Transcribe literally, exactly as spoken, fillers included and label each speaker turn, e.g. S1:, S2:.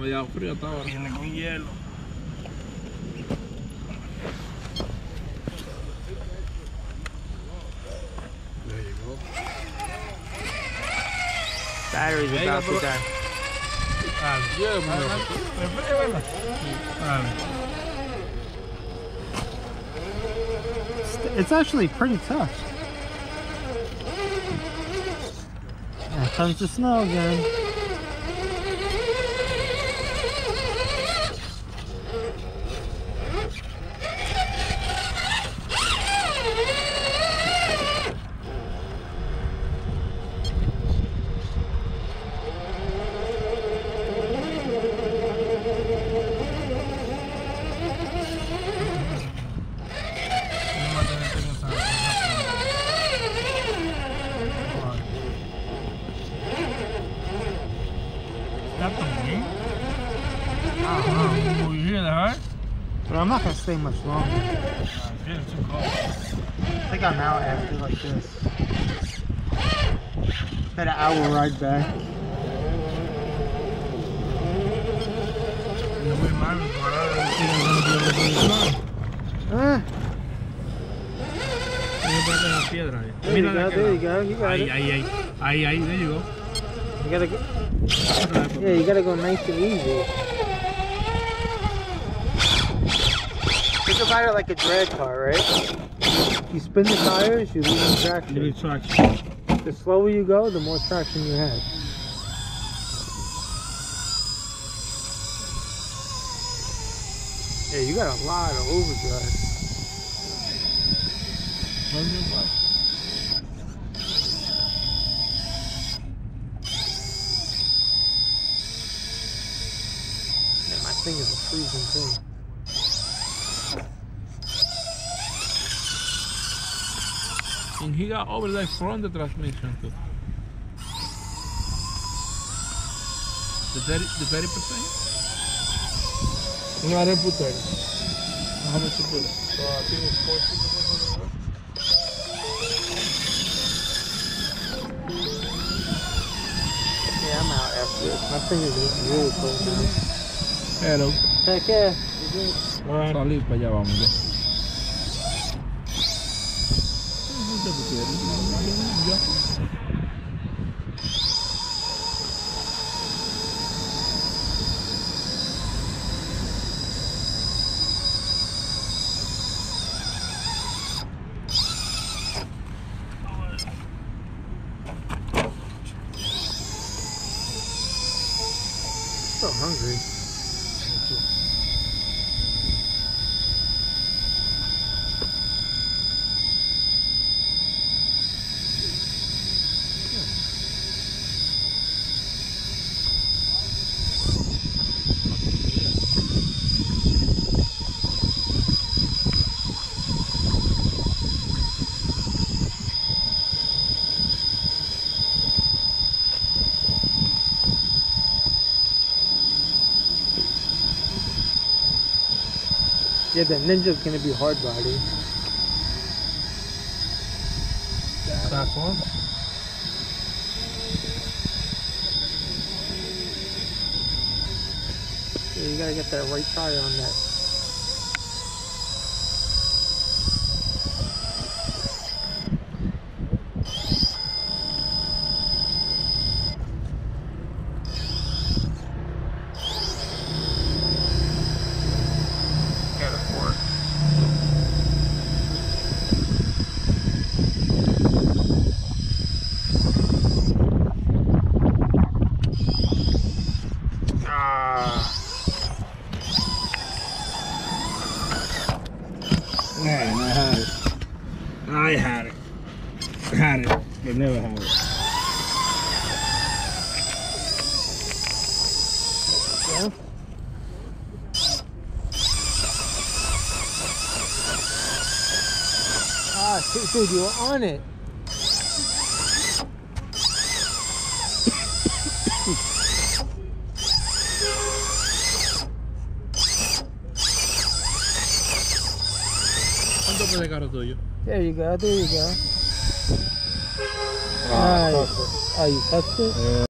S1: medio frío hasta ahora.
S2: Viene con hielo.
S1: There you go.
S3: Battery's about to die.
S1: Yeah, man.
S3: It's actually pretty tough. Here comes the snow again. But I'm not gonna stay much longer. I think I'm out after like this. Had an hour ride back. Ah. There you go, there you go, you got
S1: Ahí,
S3: it.
S1: ahí, ahí, ahí, ahí, there you go.
S3: You gotta go. Yeah, you gotta go nice and easy. Think about it like a drag car, right? You spin the tires, you lose traction.
S1: You lose traction.
S3: The slower you go, the more traction you have. Yeah, you got a lot of overdrive. Yeah, my thing is a freezing thing.
S1: And he got overdrive from the transmission too. The thirty, the thirty percent.
S2: No, I didn't put thirty.
S1: How much you put it?
S2: So I think it's forty percent.
S3: Yeah, I'm out after this. My fingers are really cold now.
S1: Hello.
S3: Take care.
S1: Salir para allá vamos ya.
S3: So hungry. Yeah, the Ninja's gonna be hard body.
S1: Class one.
S3: Yeah, you gotta get that right tire on that.
S1: Man, I had it. I had it. I had it. They never had it.
S3: Yeah. Ah, dude, dude, you were on it.
S1: ¿Cuánto puede carro tuyo?
S3: There you go, there you go.
S1: Ah,
S3: Nice. Oh, you touched it?
S1: Yeah.